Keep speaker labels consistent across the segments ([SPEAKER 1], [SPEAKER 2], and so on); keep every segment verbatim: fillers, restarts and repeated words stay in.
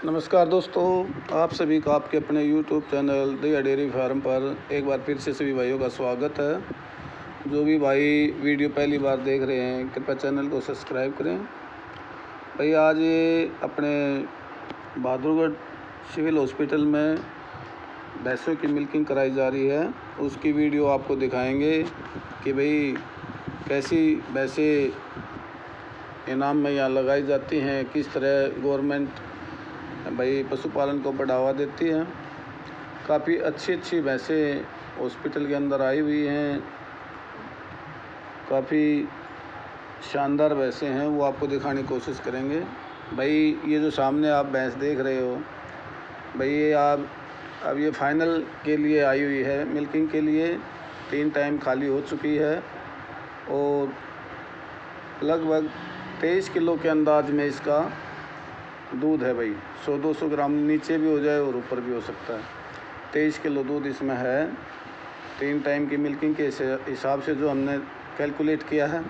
[SPEAKER 1] नमस्कार दोस्तों, आप सभी का आपके अपने YouTube channel Daya dairy farm पर एक बार फिर से सभी भाइयों का स्वागत है। जो भी भाई वीडियो पहली बार देख रहे हैं कृपया चैनल को सब्सक्राइब करें। भाई आज ये अपने बहादुरगढ़ सिविल हॉस्पिटल में भैंसों की मिल्किंग कराई जा रही है, उसकी वीडियो आपको दिखाएंगे कि भाई कैसी भैंसें इनाम में यहाँ लगाई जाती हैं, किस तरह गवर्नमेंट भाई पशुपालन को बढ़ावा देती है। काफ़ी अच्छी अच्छी भैंसें हॉस्पिटल के अंदर आई हुई हैं, काफ़ी शानदार भैंसें हैं, वो आपको दिखाने की कोशिश करेंगे। भाई ये जो सामने आप भैंस देख रहे हो भाई, ये आप अब ये फाइनल के लिए आई हुई है, मिल्किंग के लिए तीन टाइम खाली हो चुकी है और लगभग तेईस किलो के अंदाज में इसका दूध है। भाई सौ दो सौ ग्राम नीचे भी हो जाए और ऊपर भी हो सकता है। तेईस किलो दूध इसमें है, तीन टाइम की मिल्किंग के हिसाब से जो हमने कैलकुलेट किया है।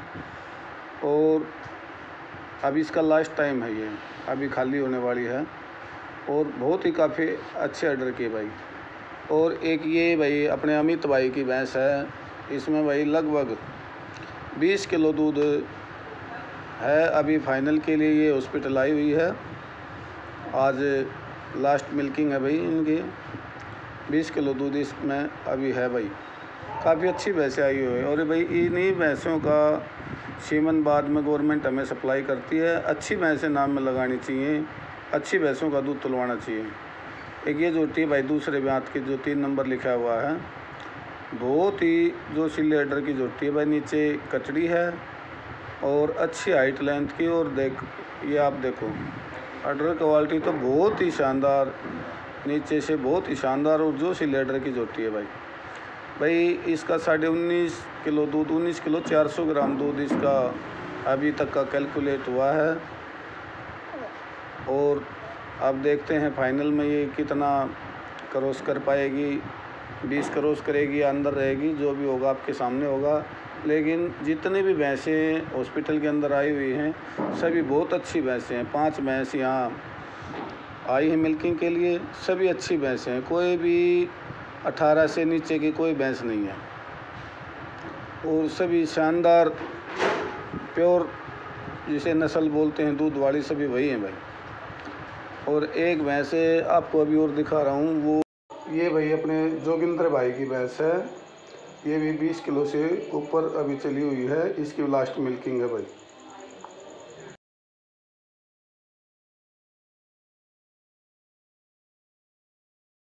[SPEAKER 1] और अभी इसका लास्ट टाइम है, ये अभी खाली होने वाली है और बहुत ही काफ़ी अच्छे ऑर्डर की भाई। और एक ये भाई अपने अमित भाई की भैंस है, इसमें भाई लगभग बीस किलो दूध है। अभी फाइनल के लिए ये हॉस्पिटल आई हुई है, आज लास्ट मिल्किंग है भाई इनकी। बीस किलो दूध इसमें अभी है भाई, काफ़ी अच्छी भैंसें आई हुई है। और भाई इन्हीं भैंसों का सीमन बाद में गवर्नमेंट हमें सप्लाई करती है। अच्छी भैंसें नाम में लगानी चाहिए, अच्छी भैंसों का दूध तुलवाना चाहिए। एक ये जोटी भाई दूसरे ब्यात की जो तीन नंबर लिखा हुआ है, बहुत ही जो सिले अडर की जोटी है भाई, नीचे कचड़ी है और अच्छी हाइट लेंथ की। और देख ये आप देखो अडर क्वालिटी तो बहुत ही शानदार, नीचे से बहुत ही शानदार और जो सी लेडर की जोटी है भाई। भाई इसका साढ़े उन्नीस किलो दूध, उन्नीस किलो चार सौ ग्राम दूध इसका अभी तक का कैलकुलेट हुआ है। और अब देखते हैं फाइनल में ये कितना क्रॉस कर पाएगी, बीस क्रॉस करेगी या अंदर रहेगी, जो भी होगा आपके सामने होगा। लेकिन जितने भी भैंसें हॉस्पिटल के अंदर आई हुई हैं सभी बहुत अच्छी भैंसें हैं। पांच भैंस यहाँ आई हैं मिल्किंग के लिए, सभी अच्छी भैंसें हैं, कोई भी अठारह से नीचे की कोई भैंस नहीं है। और सभी शानदार प्योर जिसे नस्ल बोलते हैं दूध वाली, सभी वही हैं भाई। और एक भैंस आपको अभी और दिखा रहा हूँ, वो ये भाई अपने जोगिंद्र भाई की भैंस है। ये भी बीस किलो से ऊपर अभी चली हुई है, इसकी लास्ट मिल्किंग है भाई।